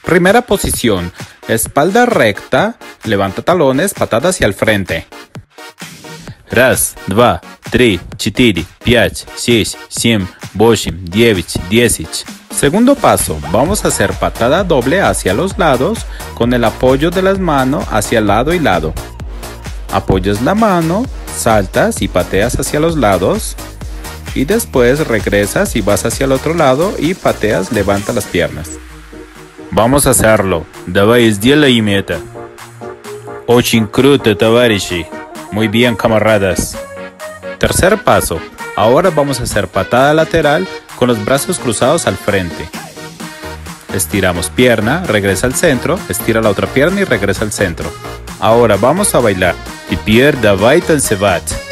Primera posición, espalda recta, levanta talones, patada hacia el frente. Раз, два, три, четыре, пять, шесть, семь, восемь, девять, десять. Segundo paso, vamos a hacer patada doble hacia los lados con el apoyo de las manos hacia lado y lado. Apoyas la mano, saltas y pateas hacia los lados y después regresas y vas hacia el otro lado y pateas, levanta las piernas. Vamos a hacerlo. Давай сделаем это. Очень круто, товарищи. Muy bien, camaradas. Tercer paso, ahora vamos a hacer patada lateral con los brazos cruzados al frente. Estiramos pierna, regresa al centro, estira la otra pierna y regresa al centro. Ahora vamos a bailar. Теперь давай танцевать.